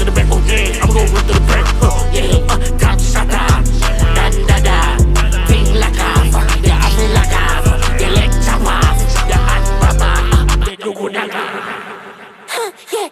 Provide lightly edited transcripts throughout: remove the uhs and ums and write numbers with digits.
to the back, oh yeah, I'ma go run to the back, yeah, top shot, da-da-da, feel like yeah, I feel like yeah, let's jump off, yeah, I'm yeah, you go down, yeah,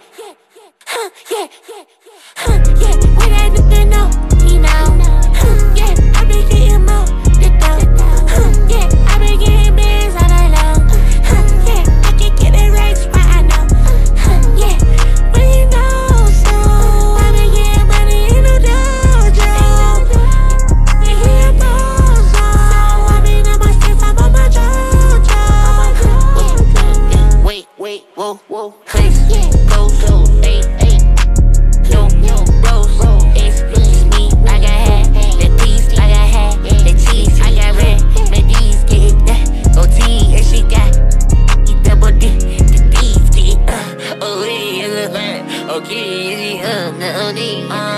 yeah, when I look to know, he know, yeah, I been getting more, yeah, I been getting bands all night long, yeah, I can get it right where I know, yeah, but you know, so I been getting money in the dojo, yeah, he a boss, so I been on my steps, I'm on my jojo, Wait, whoa, place, go, ayy, no, bros, it's me, I got hat, that piece, I got hat, that cheese, I got red, my D's get that, OT, and she got, double D, the D's get, oh, yeah, okay, no,